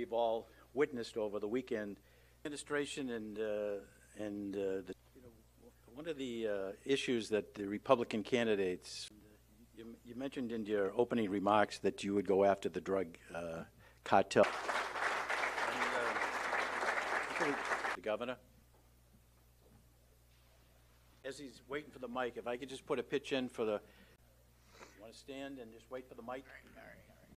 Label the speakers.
Speaker 1: we've all witnessed over the weekend. Administration and one of the issues that the Republican candidates, you mentioned in your opening remarks that you would go after the drug cartel. And, the governor, as he's waiting for the mic, if I could just put a pitch in for the, you want to stand and just wait for the mic?
Speaker 2: All right.